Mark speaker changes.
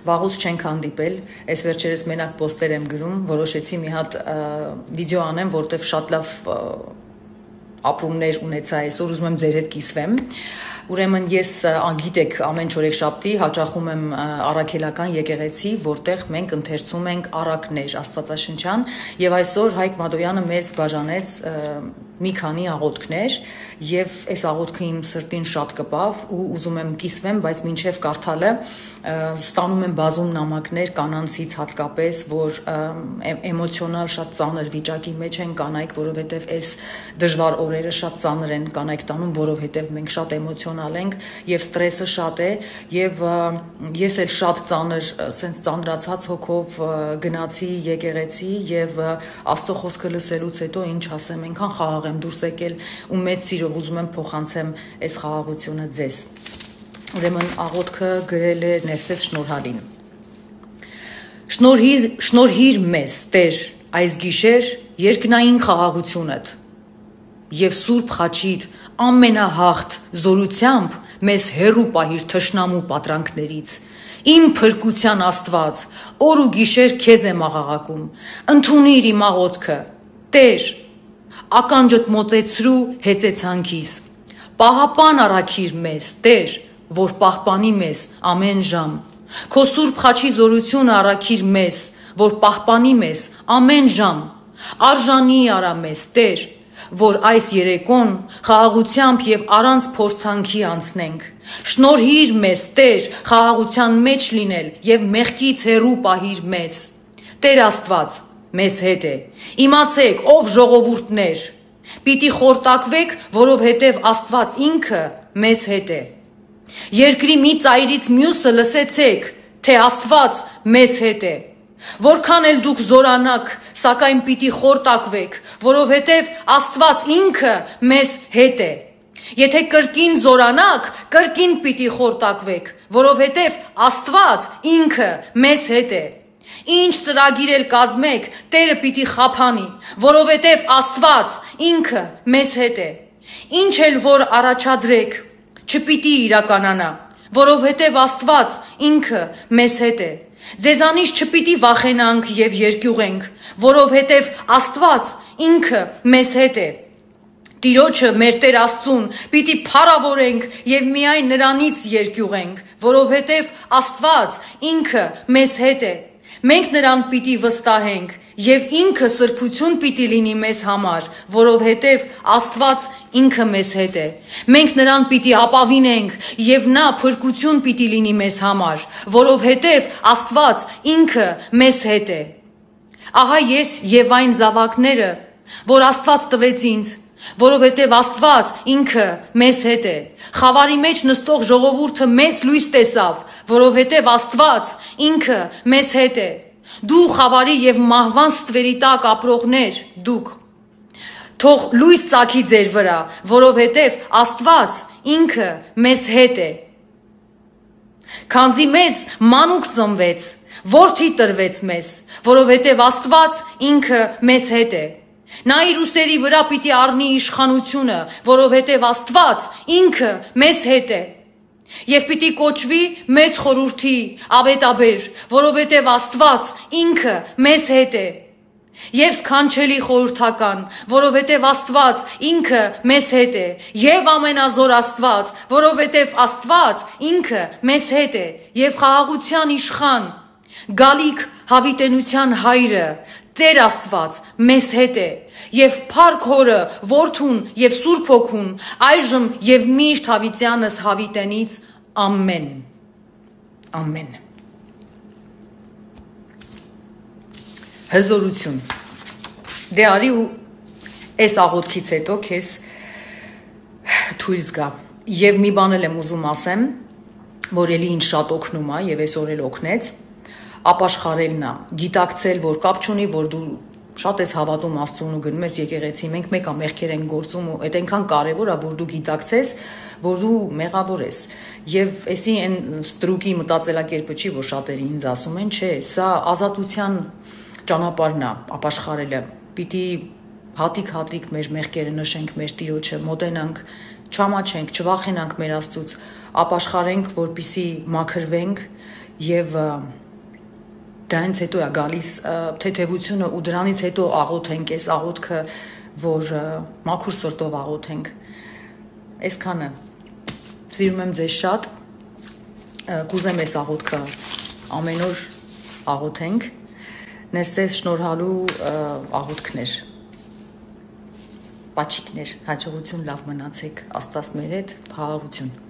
Speaker 1: վաղուց չենք հանդիպել, այս վերջերս մենակ պոստեր եմ գրում, որոշեցի մի հատ վիդեո անեմ, որտեվ շատ լավ ապրումներ ունեցա այսօր, ուզում եմ ձեր հետ կիսվեմ։ Ուրեմն ես անգիտեք ամեն չորեքշաբթի հաճախում եմ առաքելական եկեղեցի, որտեղ մենք ընթերցում ենք առակներ աստվածաշնչյան, եւ այսօր Հայկ Մադոյանը մեզ բաժանեց մի քանի աղոթքներ, եւ այս աղոթքը իմ սրտին շատ կպավ ու ուզում եմ կիսվեմ, բայց մինչեւ կարդալը ստանում եմ բազում նամակներ կանանցից հատկապես, որ էմոցիոնալ շատ ծանր վիճակի մեջ են կանայք, որովհետև այս դժվար օրերը շատ ծանր են կանայք տանում, որովհետև մենք շատ էմոցիոնալ ենք եւ ստրեսը շատ է եւ ես էլ շատ ծանր, sense ծանրացած հոգով գնացի եկեղեցի եւ Աստծո խոսքը լսելուց հետո ինչ ասեմ, այնքան խաղաղ եմ դուրս եկել ու մեծ սիրով ուզում եմ փոխանցեմ այս խաղաղությունը ձեզ։ Ուրեմն աղոթքը գրել է Ներսես Շնորհալին։ Շնորհիր մեզ, Տեր, այս գիշեր երկնային խաղաղությունդ եւ Սուրբ Խաչիդ ամենահաղթ զորությամբ մեզ հեռու պահիր թշնամու պատրանքներից։ Իմ փրկության Աստված, օր ու գիշեր քեզ եմ աղաղակում։ Ընդունիր իմ աղոթքը, Տեր, ականջդ մոտեցրու հեծեցանքիս։ Պահապան առաքիր մեզ, Տեր, որ պահպանի մեզ ամեն ժամ։ Քո Սուրբ Խաչի զորությունը առաքիր մեզ, որ պահպանի մեզ ամեն ժամ։ Արժանի արա մեզ, Տեր, որ այս երեկոն խաղաղությամբ եւ առանց փորձանքի անցնենք։ Շնորհիր մեզ, Տեր, խաղաղության մեջ լինել եւ մեղքից հեռու պահիր մեզ։ Տեր Աստված, մեզ հետ է։ Իմացեք, ով ժողովուրդներ, պիտի խորտակվեք, որովհետև Աստված ինքը մեզ հետ է։ Երկրի մի ծայրից մյուսը լսեցեք, թե Աստված մեզ հետ է։ Որքան էլ դուք զորանաք, սակայն պիտի խորտակվեք, որովհետև Աստված ինքը մեզ հետ է։ Եթե կրկին զորանաք, կրկին պիտի խորտակվեք, որովհետև Աստված ինքը մեզ հետ է։ Ինչ ծրագիր էլ կազմեք, Տերը պիտի խափանի, որովհետև Աստված ինքը մեզ հետ է։ Ինչ էլ որ առաջադրեք, չպիտի իրականանա, որովհետև Աստված ինքը մեզ հետ է։ Ձեզանից չպիտի վախենանք եւ երկյուղենք, որովհետև Աստված ինքը մեզ հետ է։ Տիրոջը մեր Տեր Աստծուն պիտի փառավորենք եւ միայն նրանից երկյուղենք, որովհետև Աստված ինքը մեզ հետ է։ Մենք նրան պիտի վստահենք եւ ինքը սրբություն պիտի լինի մեզ համար, որովհետեւ Աստված ինքը մեզ հետ է։ Մենք նրան պիտի ապավինենք եւ նա փրկություն պիտի լինի մեզ համար, որովհետեւ Աստված ինքը մեզ հետ է։ Ահա ես եւ այն զավակները, որ Աստված տվեց ինձ, որովհետև Աստված ինքը մեզ հետ է։ Խավարի մեջ նստող ժողովուրդը մեծ լույս տեսավ, որովհետև Աստված ինքը մեզ հետ է։ Դու խավարի եւ մահվան ստվերի տակ ապրողներ, դուք թող լույս ծագի ձեր վրա, որովհետև Աստված ինքը մեզ հետ է։ Քանզի մեզ մանուկ ծնվեց, որդի տրվեց մեզ, որովհետև Աստված ինքը մեզ հետ է։ Նա իր ուսերի վրա պիտի առնի իշխանությունը, որովհետև Աստված ինքը մեզ հետ է։ Եվ պիտի կոչվի մեծ խորհրդի ավետաբեր, որովհետև Աստված ինքը մեզ հետ է։ Եվ սքանչելի խորհրդական, որովհետև Աստված ինքը մեզ հետ է, եւ ամենազոր Աստված, որովհետև Աստված ինքը մեզ հետ է, եւ խաղաղության իշխան, գալիք հավիտենության հայրը, Տեր Աստված մեզ հետ է, եւ Փառք Հորը, Որդուն եւ Սուրբ Հոգուն, այժմ եւ միշտ հավիտյանս հավիտենից, ամեն, ամեն։ Հզորություն, դե արի ու այս աղոթքից հետո քեզ թույլ զգա, եւ մի բան էլ եմ ուզում ասեմ, որ էլի ինձ շատ օգնում է եւ այսօր էլ օգնեց, ապաշխարելն է, գիտակցել, որ կապ չունի, որ դու շատ ես հավատում Աստծուն ու գնում ես եկեղեցի, մենք մեկա մեղքեր ենք գործում ու այդ այնքան կարևոր է, որ դու գիտակցես, որ դու մեղավոր ես։ Եվ էսի այն ստրուկի մտածելակերպը չի, որ շատերը ինձ ասում են, չէ, սա ազատության ճանապարհն է, ապաշխարելը։ Պիտի հատիկ-հատիկ մեր մեղքերը նշենք մեր Տիրոջը, մոտենանք, չամաչենք, չվախենանք մեր Աստծուց, ապաշխարենք, որպիսի մաքրվենք եւ դրանից հետո է գալիս թեթևությունը ու դրանից հետո աղոթենք, այս աղոթքը, որ մաքուր սրտով աղոթենք։ Այսքանը։ Սիրում եմ ձեզ շատ։ Կուզեմ այս աղոթքը ամեն օր աղոթենք։ Ներսես շնորհալու աղոթքներ։ Պաչիկներ, հաջողություն, լավ մնացեք, Աստված մեր հետ, խաղաղություն։